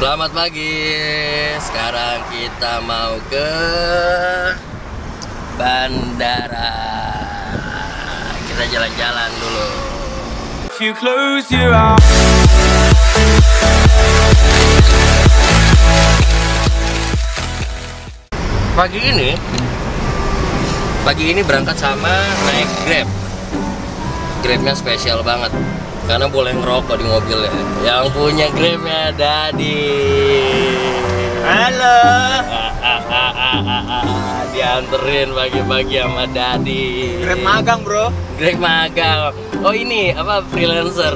Selamat pagi. Sekarang kita mau ke bandara. Kita jalan-jalan dulu. If you close your eyes. Pagi ini berangkat sama naik Grab. Grabnya spesial banget karena boleh ngerokok di mobil ya. Yang punya Grabnya Dadi. Halo. Dianterin pagi-pagi sama Dadi. Grab magang, bro. Grab magang. Oh ini apa freelancer.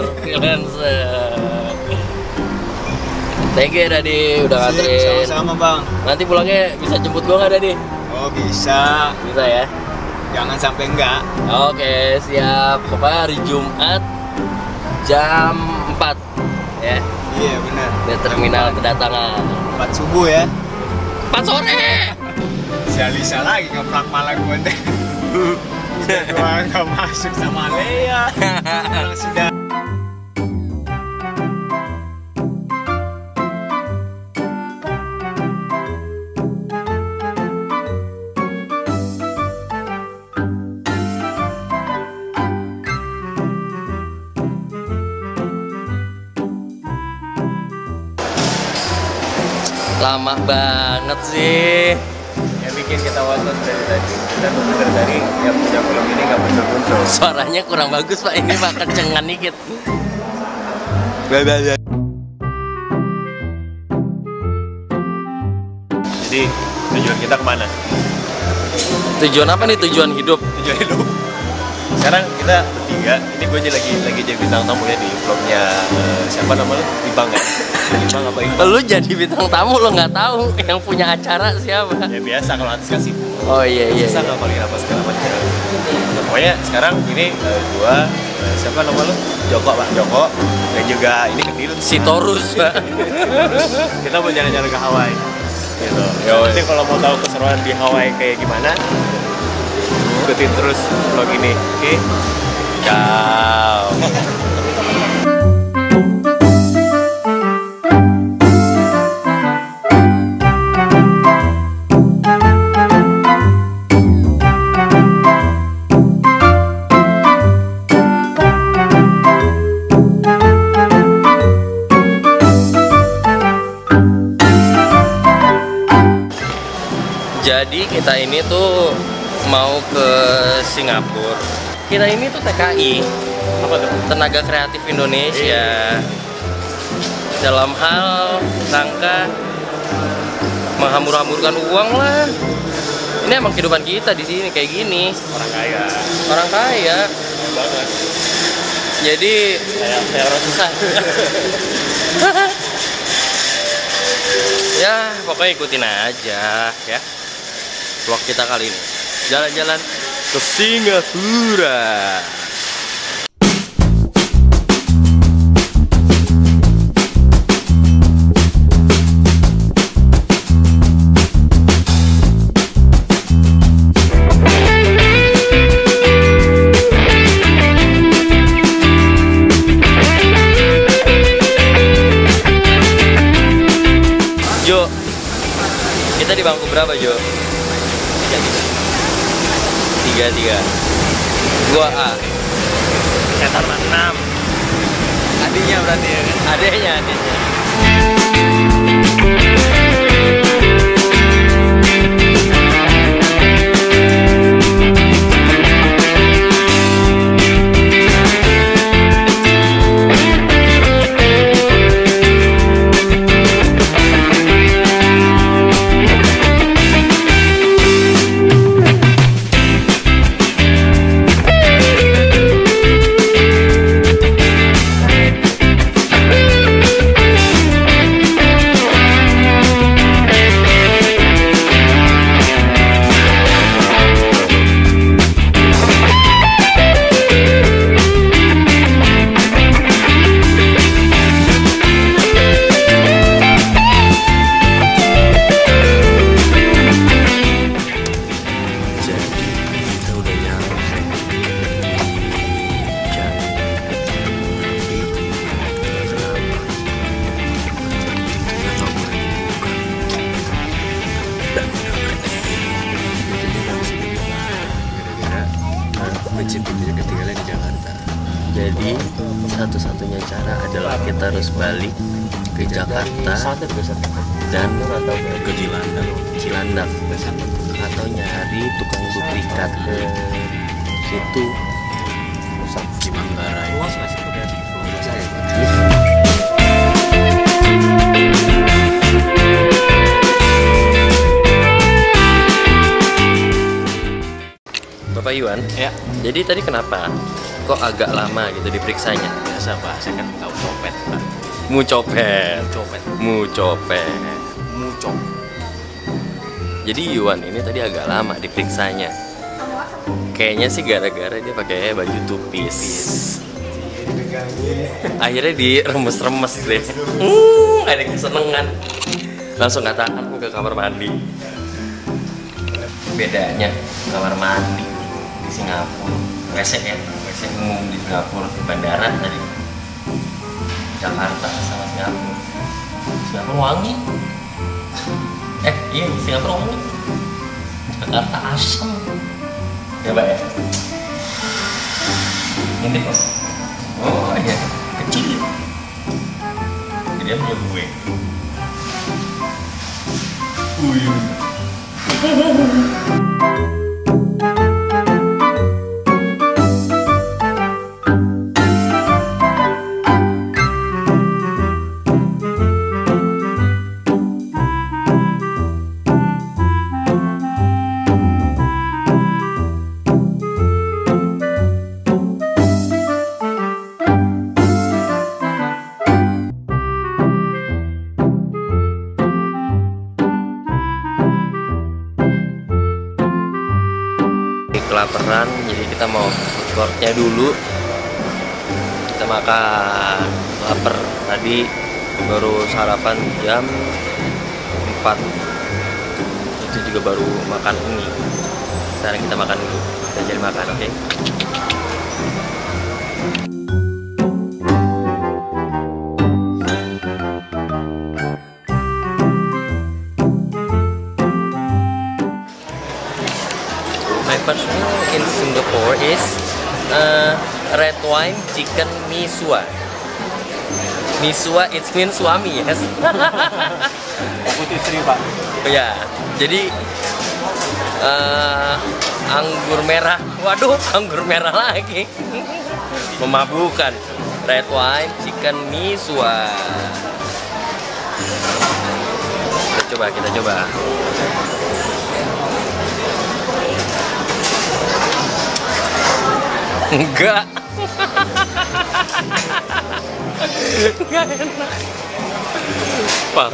Thank you ya Dadi udah nganterin. Sama-sama, Bang. Nanti pulangnya bisa jemput gua nggak Dadi? Oh, bisa. Bisa ya. Jangan sampai enggak. Oke, siap. Pokoknya hari Jumat jam 4 ya. Iya, benar. Di terminal kedatangan. 4 subuh ya. 4 sore. Sialisa lagi ngeplak malah gue deh. Gua nggak masuk sama Lea. Sudah. Lama banget sih. Yang bikin kita watot dari tadi. Kita bener dari yang punya film ini nggak muncul-muncul. Suaranya kurang bagus Pak, ini Pak kencengan dikit. Jadi tujuan kita kemana? Tujuan apa nih? Tujuan hidup. Tujuan hidup. Sekarang kita bertiga. Ini gue lagi jadi bintang tamu ya di vlognya siapa namanya? Ibang ya? Ibang apa Ibang? Lu jadi bintang tamu lo nggak tahu yang punya acara siapa? Ya biasa kalau artis kan sih. Oh iya. Bisa ngapalin apa segala macam. Nah, pokoknya sekarang ini gua siapa nama lu? Joko, Pak. Joko dan juga ini Kedil Si Torus Pak. Kita mau jalan-jalan ke Hawaii. Gitu. Nanti kalau mau tahu keseruan di Hawaii kayak gimana, ikutin terus vlog ini. Oke? Ciao. Jadi kita ini tuh mau ke Singapura. Kita ini tuh TKI, Apa tuh? Tenaga Kreatif Indonesia. Dalam hal rangka menghambur-hamburkan uang lah. Ini emang kehidupan kita di sini kayak gini. Orang kaya. Orang kaya. Kaya banget. Jadi Kayak orang susah. ya pokoknya ikutin aja ya vlog kita kali ini. Jalan-jalan ke Singapura. Jo, kita di bangku berapa Jo? 3-3. Gua A. Sekitar 6. Adiknya berarti ya kan? Adeknya. satu-satunya cara adalah kita harus balik ke Jakarta dan ke Cilandak atau nyari tukang duplikat situ di Manggarai. Bapak Iwan, Ya, jadi tadi kenapa kok agak lama gitu diperiksanya? biasa Pak, saya kan tahu copet Pak. Mucopet. Mucop. Jadi Iwan ini tadi agak lama diperiksanya. Kayaknya sih gara-gara dia pakai baju tupis. Akhirnya diremes-remes deh. Ada kesenengan. Langsung katakan ke kamar mandi. Bedanya kamar mandi di Singapura, WC ya, WC umum di Singapura, bandara tadi. Jakarta sama Singapura. Singapura wangi. Iya, Singapura wangi. Jakarta asam. Ya, Pak ya. Ini kok. Oh iya, kecil. Jadi dia punya gue. Kelaparan, jadi kita mau food courtnya dulu. Kita makan, lapar. Tadi baru sarapan jam 4. Itu juga baru makan ini. Sekarang kita makan dulu. Kita cari makan, oke? My first meal in Singapore is red wine chicken misua. Misua it means suami, yes. Putih istri Pak. Ya, jadi anggur merah. Waduh, anggur merah lagi. Memabukkan. Red wine chicken misua. Kita coba. Enggak enak. Pak.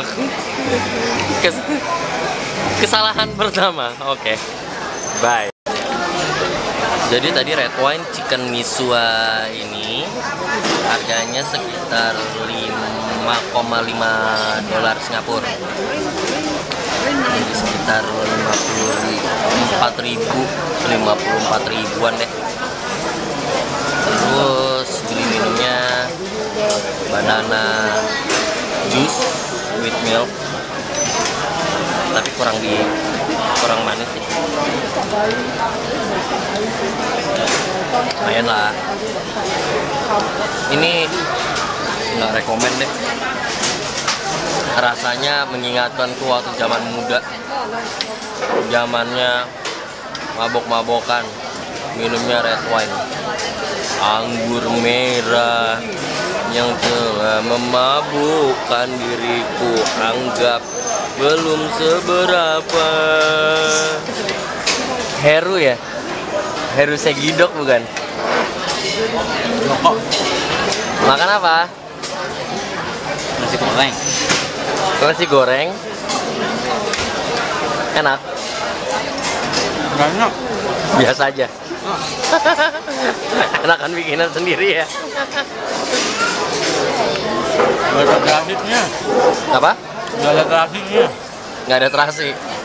Kesalahan pertama. Oke. Bye. Jadi tadi red wine chicken misua ini harganya sekitar $5,5 Singapura. Jadi sekitar 54 ribuan deh. Terus beli minumnya banana juice with milk, tapi kurang manis sih. Lumayan lah. Ini nggak rekomen deh. Rasanya mengingatkanku waktu zaman muda, zamannya mabok-mabokan, minumnya red wine. Anggur merah yang telah memabukkan diriku, anggap belum seberapa. Heru ya? Heru Segidok bukan? Joko. Makan apa? Nasi goreng. Nasi goreng. Enak? Enak. Biasa aja. Enakan bikinan sendiri ya. Gak ada terasinya. Apa? Gak ada terasinya. Nggak ada terasi.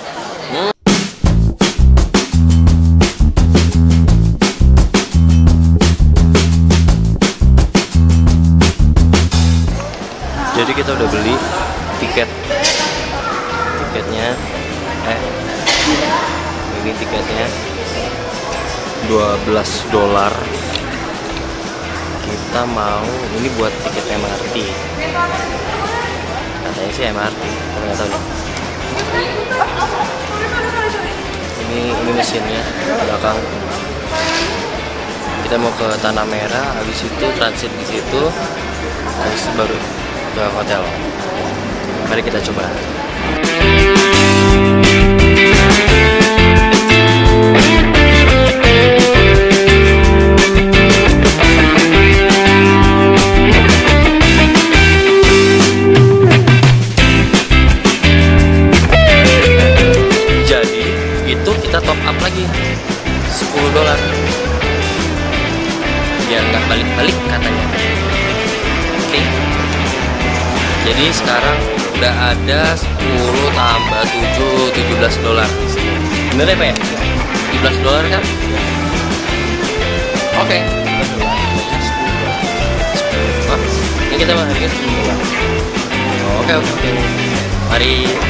Jadi kita udah beli tiketnya. Ini tiketnya $12. kita mau ini buat tiket MRT. Katanya sih MRT, tapi nggak tahu nih. Ini mesinnya belakang. Kita mau ke Tanah Merah, habis itu transit di situ, habis itu baru ke hotel. Mari kita coba. Kita top up lagi $10 biar nggak balik-balik katanya. Oke. Jadi sekarang udah ada 10 tambah 7 $17 di sini. Bener ya Pak ya? $17 kan? Oke. Ini kita harganya $10. Oke. Mari.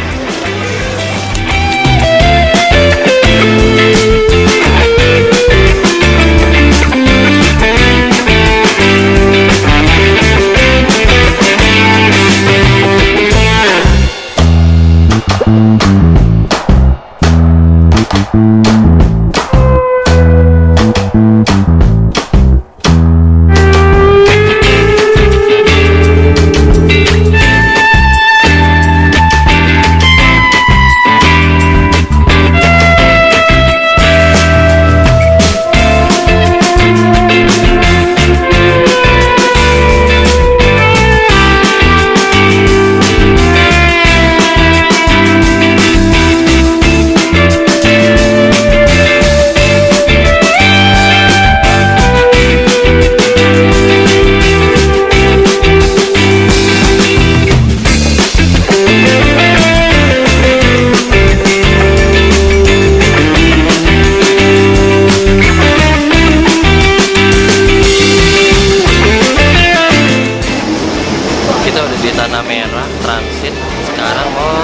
Tanah Merah transit, sekarang mau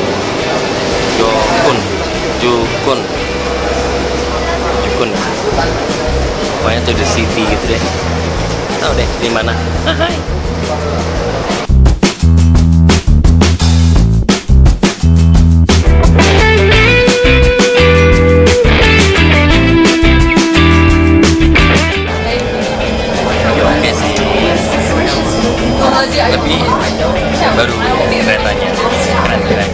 Jukun pokoknya tuh the city gitu deh, tahu deh di mana. Hai. Lebih baru keretanya keren.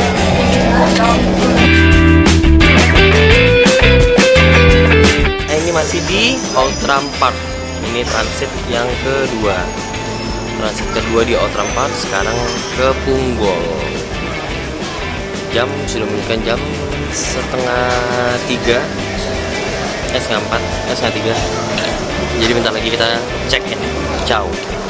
Ini masih di Outram Park. Ini transit yang kedua. Transit kedua di Outram Park. Sekarang ke Punggol. Jam sudah menunjukkan jam 2:30. Setengah 4, setengah 3. Jadi bentar lagi kita check in. Ciao.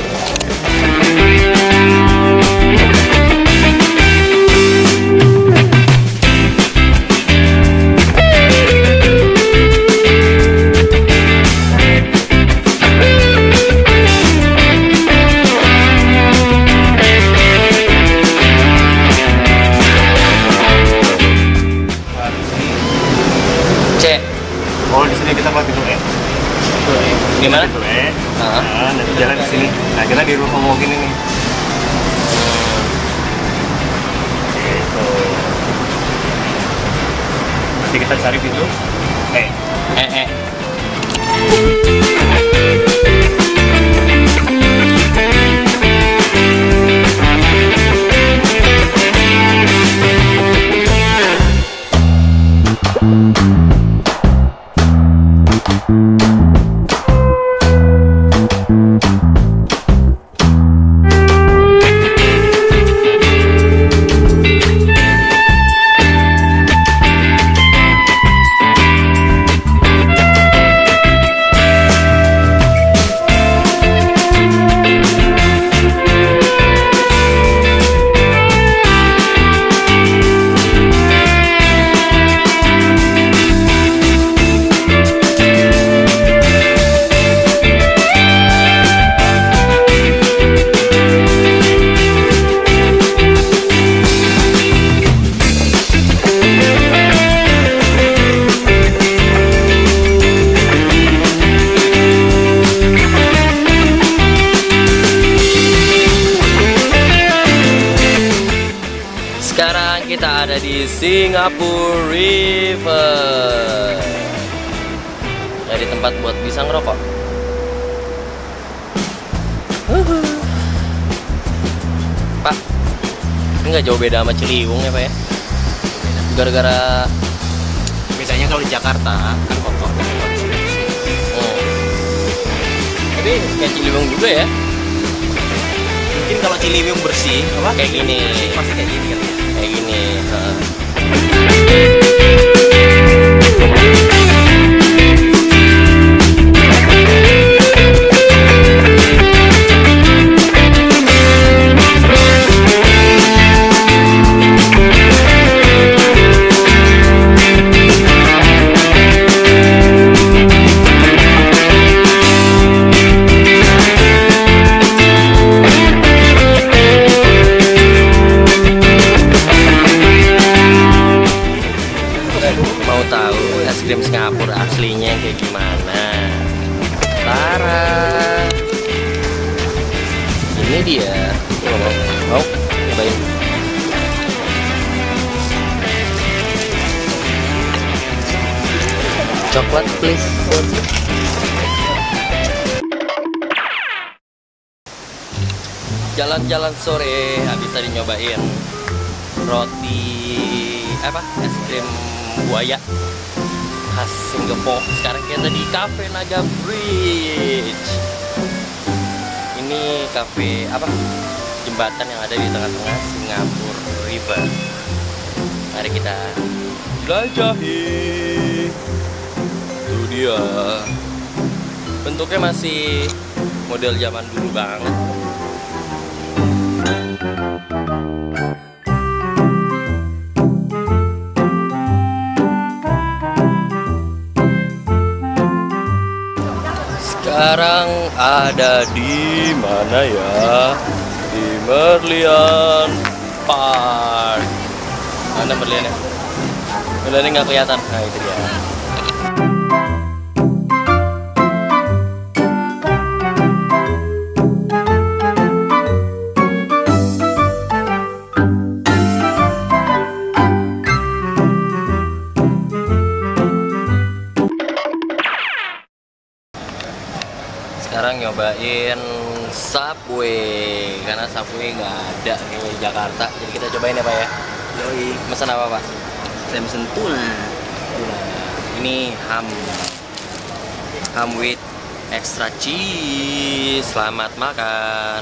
Oh, di sini kita pakai pintu E. Gimana? Pintu E. Nah, nanti jalan ke sini. Nah, kita di rumah mau gini nih. Gitu. Nanti kita cari pintu E. ada di Singapura River. Dari tempat buat bisa ngerokok. Pak, ini nggak jauh beda sama Ciliwung ya Pak ya? Gara-gara Biasanya kalau di Jakarta kan kotor. tapi kayak Ciliwung juga ya? Mungkin kalau Ciliwung bersih, apa? Kayak gini. Bersih, pasti kayak gini kan? Kayak gini. Mau tahu es krim Singapura aslinya kayak gimana? Tara, ini dia. Mau cobain? Coklat please. Jalan-jalan sore habis tadi nyobain roti apa es krim buaya khas Singapura. Sekarang kita di Cafe Naga Bridge. Ini cafe apa, jembatan yang ada di tengah-tengah Singapura River. Mari kita jelajahi. Itu dia, bentuknya masih model zaman dulu banget. Sekarang ada di mana ya? Di Merlion Park. Mana Merlionnya? Merlionnya nggak kelihatan. Nah itu dia. Sekarang nyobain Subway karena Subway nggak ada di Jakarta, jadi kita cobain ya Pak ya. Yoi. Pesan apa Pak? Saya pesen tuna. Ini ham with extra cheese. Selamat makan.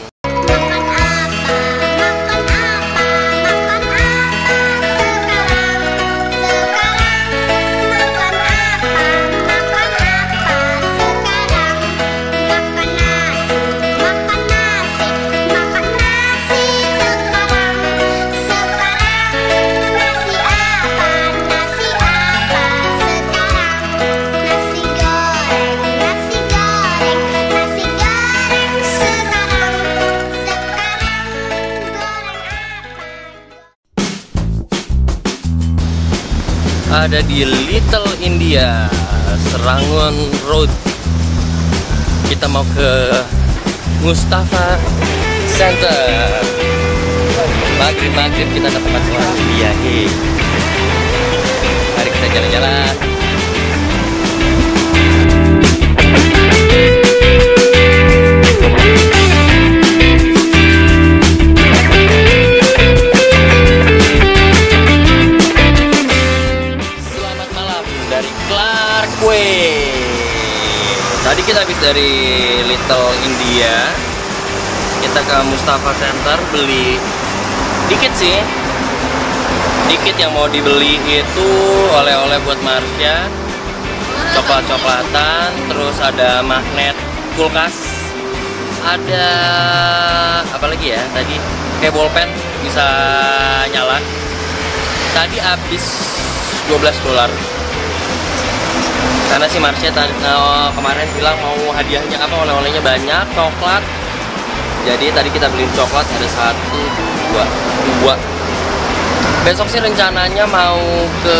Ada di Little India, Serangoon Road. Kita mau ke Mustafa Center. Maghrib kita ke tempat orang India. Mari kita jalan-jalan. Tadi kita habis dari Little India, kita ke Mustafa Center beli dikit sih, dikit yang mau dibeli itu oleh-oleh buat Marsha, coklat-coklatan, terus ada magnet kulkas, ada apa lagi ya tadi, kayak bolpen bisa nyala. Tadi habis $12. Karena si Marsha kemarin bilang mau hadiahnya apa, oleh-olehnya banyak, coklat. Jadi tadi kita beli coklat ada 1, 2. Besok sih rencananya mau ke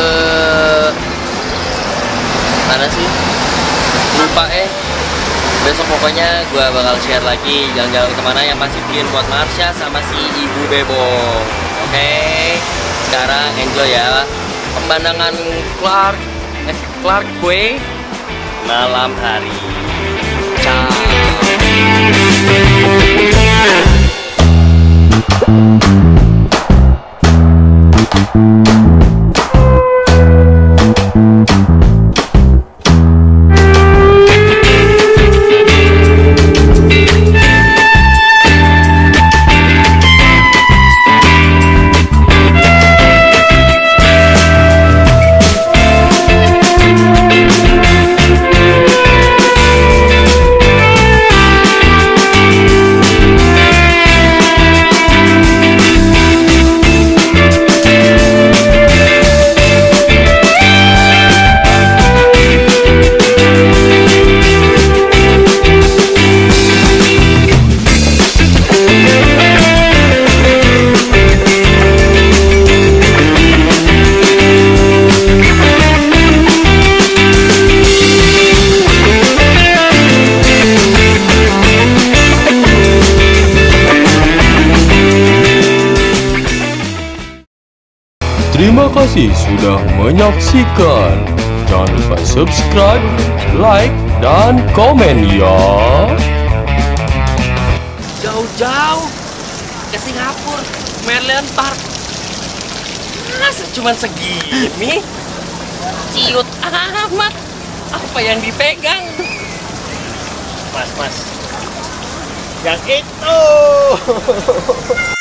mana sih? Lupa Besok pokoknya gua bakal share lagi jalan-jalan kemana yang pasti beliin buat Marsha sama si Ibu Bebo. Oke? sekarang enjoy ya pemandangan Clark Quay malam hari. Ciao. Terima kasih sudah menyaksikan. Jangan lupa subscribe, like, dan komen ya. Jauh-jauh ke Singapura, Merlion Park. Masa cuma segini? Ciut amat. Apa yang dipegang? Mas, yang itu.